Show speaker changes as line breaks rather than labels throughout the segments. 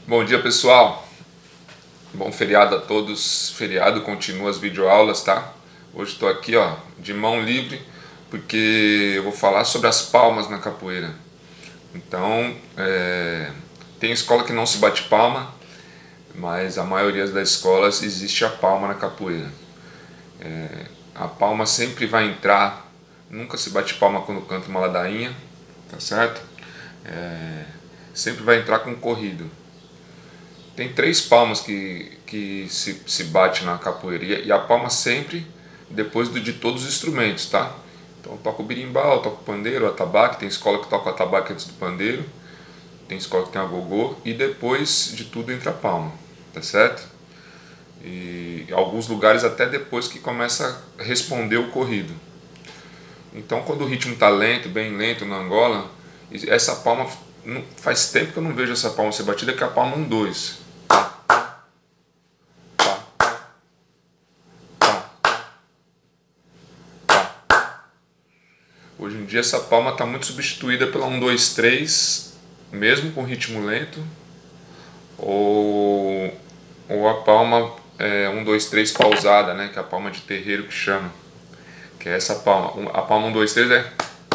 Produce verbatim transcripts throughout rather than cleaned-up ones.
Bom dia, pessoal. Bom feriado a todos. Feriado, continua as videoaulas, tá? Hoje estou aqui, ó, de mão livre, porque eu vou falar sobre as palmas na capoeira. Então, é... tem escola que não se bate palma, mas a maioria das escolas existe a palma na capoeira. É... A palma sempre vai entrar, nunca se bate palma quando canta uma ladainha, tá certo? É... Sempre vai entrar com corrido. Tem três palmas que, que se, se bate na capoeira, e a palma sempre depois do, de todos os instrumentos, tá? Então eu toco o birimbau, eu toco o pandeiro, o atabaque, tem escola que toca o atabaque antes do pandeiro, tem escola que tem a gogô, e depois de tudo entra a palma, tá certo? E alguns lugares até depois que começa a responder o corrido. Então quando o ritmo tá lento, bem lento na Angola, essa palma, faz tempo que eu não vejo essa palma ser batida, que é a palma um dois. Hoje em dia essa palma está muito substituída pela um dois três, mesmo com ritmo lento, ou, ou a palma é, um dois três pausada, né, que é a palma de terreiro que chama, que é essa palma. A palma um dois três é...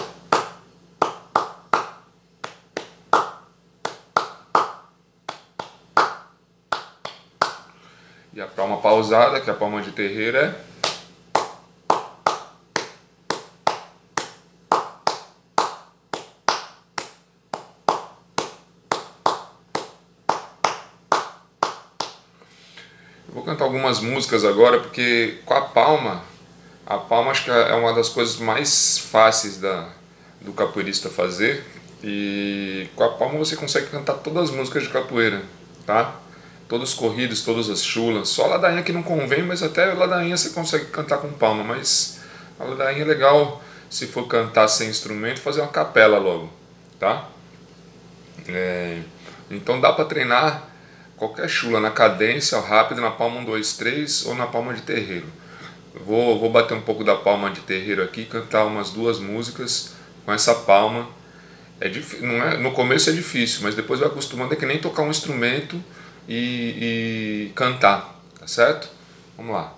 E a palma pausada, que é a palma de terreiro, é... Vou cantar algumas músicas agora, porque com a palma, a palma acho que é uma das coisas mais fáceis da, do capoeirista fazer, e com a palma você consegue cantar todas as músicas de capoeira, tá? Todos os corridos, todas as chulas, só a ladainha que não convém, mas até a ladainha você consegue cantar com palma, mas a ladainha é legal se for cantar sem instrumento, fazer uma capela logo, tá? É, então dá para treinar qualquer chula na cadência, rápido, na palma um dois três ou na palma de terreiro. Vou, vou bater um pouco da palma de terreiro aqui, cantar umas duas músicas com essa palma. É, não é, no começo é difícil, mas depois vai acostumando, é que nem tocar um instrumento e, e cantar, tá certo? Vamos lá.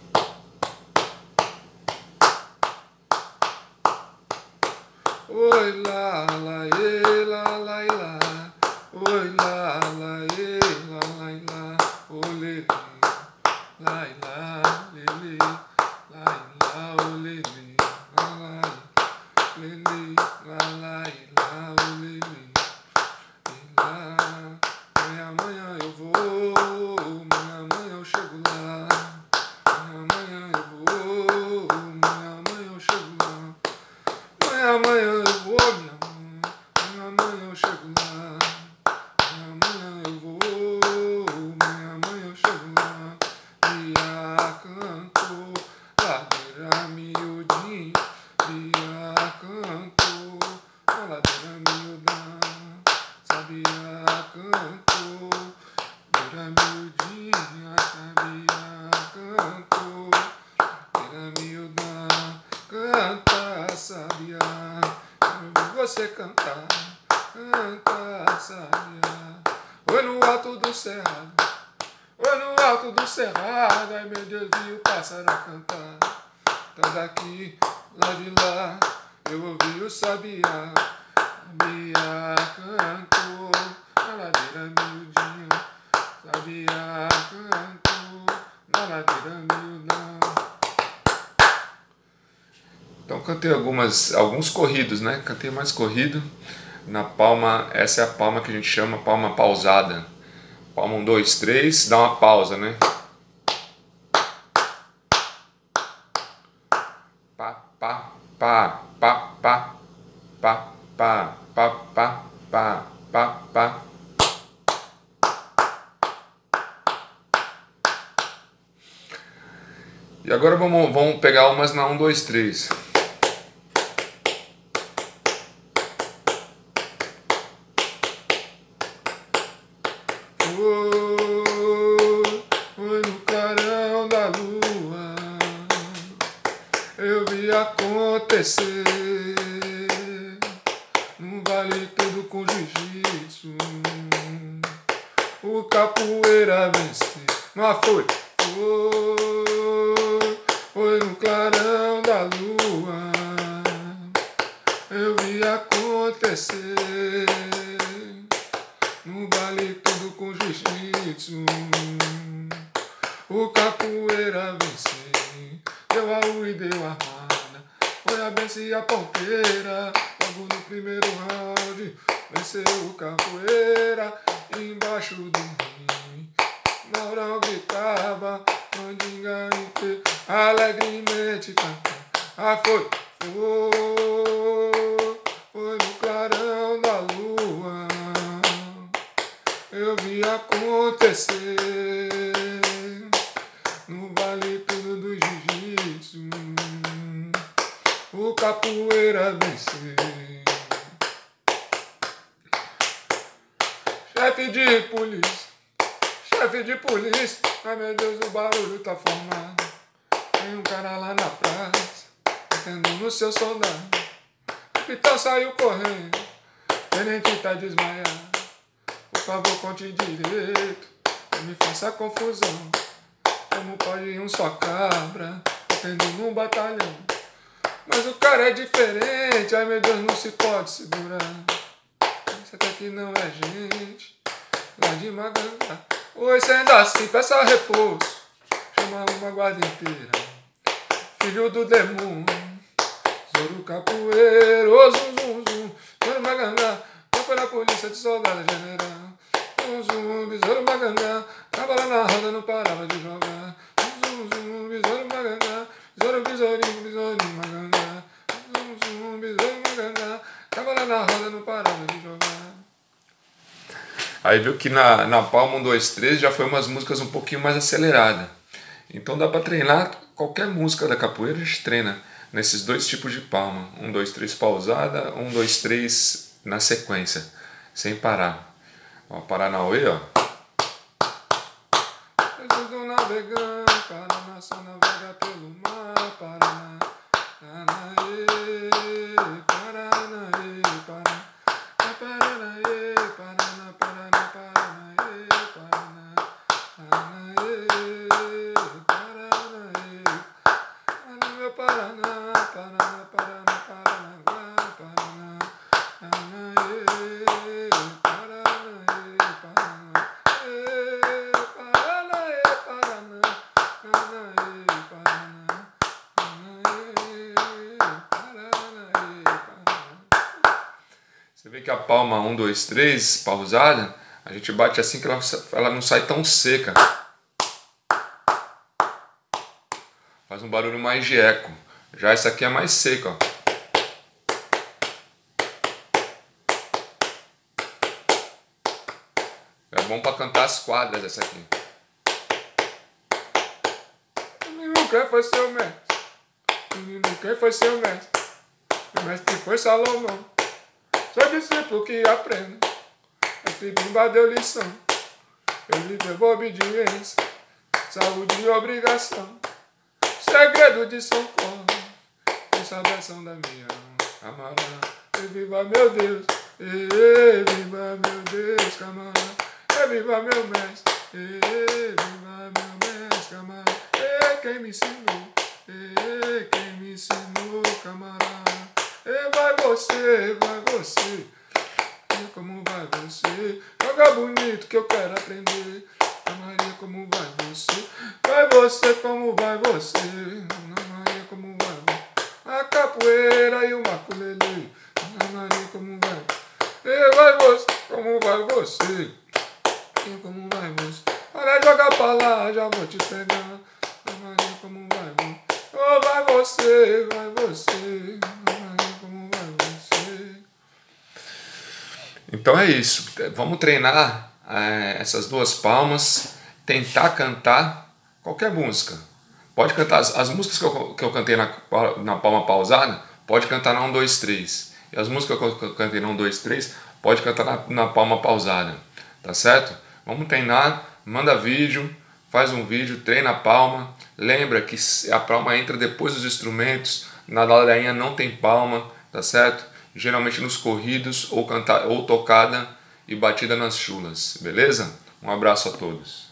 Oi lá, lá, e, lá, lá, e lá. Oi lá, lá, e, lá, lá, e lá. Olê, lá, e lá, lê, lá, e lá, olê, lá, lá, lê, lá, lá, e lá, olê, e lá. Amanhã, amanhã eu vou, amanhã, amanhã eu chego lá. Amanhã, amanhã eu vou, amanhã, amanhã eu chego lá. Amanhã, amanhã eu vou, minha mãe, amanhã, amanhã eu chego lá. Amanhã, amanhã eu vou, amanhã, amanhã eu chego lá. Bia cantou, ladeira miudinha. Bia cantou, a ladeira miudinha. Sabia cantou, ladeira miudinha. Sabia cantou, ladeira miudinha. Canta, sabia, quero ver você cantar. Canta, sabia. Oi no alto do cerrado, oi no alto do cerrado. Ai meu Deus, vi o pássaro a cantar. Tá daqui, lá de lá, eu ouvi o sabia. Sabia cantou, na ladeira miudinha. Sabia cantou, na ladeira miudinha. Então cantei algumas, alguns corridos, né? Cantei mais corrido. Na palma, essa é a palma que a gente chama palma pausada. Palma um, dois, três, dá uma pausa, né? Pá, pá, pá, pá, pá, pá, pá, pá, pá, pá, pá, pá. E agora vamos, vamos pegar umas na um, dois, três. Foi no clarão da lua, eu vi acontecer, no vale tudo com jiu-jitsu. o capoeira vence. Mas foi, foi, foi no clarão da lua. Eu vi acontecer no baile tudo com jiu-jitsu. O capoeira vence, deu a U e deu a armada. Foi a benção e a ponteira, logo no primeiro round. Venceu o capoeira embaixo do ringue. Na hora eu gritava, mandinga inteira, alegremente cantava. Ah, foi, foi, foi no clarão da lua. Eu vi acontecer no vale tudo do jiu-jitsu. O capoeira vencer. Chefe de polícia, chefe de polícia, ai meu Deus, o barulho tá formado. Tem um cara lá na praça, batendo no seu soldado. O capitão saiu correndo, o tenente tá desmaiado. Por favor, conte direito, não me faça confusão. Como pode um só cabra, batendo num batalhão? Mas o cara é diferente, ai meu Deus, não se pode segurar. Isso até que não é gente, lá de Magangá. Oi, sendo assim, peça reforço, chama uma guarda inteira. Filho do demônio, Zoro capoeiro, oh, zum, zum, zum. Zoro Magangá, não foi na polícia de soldado general. Zum, zum, besouro Magangá, tava lá na roda, não parava de jogar. Zum, zum, besouro Magangá, besouro, besourinho, besourinho Magangá. Zum, zum, besouro Magangá, tava lá na roda, não parava de jogar. Aí viu que na, na palma um, dois, três já foi umas músicas um pouquinho mais aceleradas. Então dá para treinar qualquer música da capoeira, a gente treina nesses dois tipos de palma. Um, dois, três pausada, um, dois, três na sequência, sem parar. Ó, Paranauê, ó. Jesus do navegante, Paraná só navega pelo mar, Paraná, Paranaê, Paranaê, Paraná, Paranaê, Paraná, Paraná, Paranaê, Paraná, Paranaê, Paranaê, meu Paraná, Paraná, Paraná, Paranaguá, Paraná, Paranaê, Paranaê, Paraná, Paranaê, Paraná, Paranaê, Paraná, Paranaê, Paraná. Você vê que a palma um, dois, três, pausada, a gente bate assim que ela, ela não sai tão seca. Faz um barulho mais de eco. Já essa aqui é mais seca, ó. É bom para cantar as quadras essa aqui. Menino, quem foi seu mestre? Menino, quem foi seu mestre? O mestre foi Salomão. Seu discípulo que aprende. Mestre Bimba deu lição. Ele deu obediência, saúde e obrigação. Segredo de socorro, em salvação da minha camarada. E viva meu Deus, e viva meu Deus, camarada. E viva meu mestre, e viva meu mestre, camarada. E quem me ensinou, e quem me ensinou, camarada. E vai você, vai você, e como vai você? Joga bonito que eu quero aprender. Maria, como vai você? Vai você, como vai você? Ana Maria, como vai você? A capoeira e o maculelê. Ana Maria, como vai? E vai você, como vai você? E como vai você? Para jogar pra lá, já vou te pegar. Ana Maria, como vai você? Oh, vai você, vai você. Ana Maria, como vai você? Então é isso. Vamos treinar É, essas duas palmas, tentar cantar qualquer música. Pode cantar as, as músicas que eu, que eu cantei na, na palma pausada, pode cantar na um, dois, três. E as músicas que eu cantei na um, dois, três, pode cantar na, na palma pausada. Tá certo? Vamos treinar, manda vídeo, faz um vídeo, treina a palma. Lembra que a palma entra depois dos instrumentos, na ladainha não tem palma, tá certo? Geralmente nos corridos ou, cantar, ou tocada e batida nas chulas, beleza? Um abraço a todos.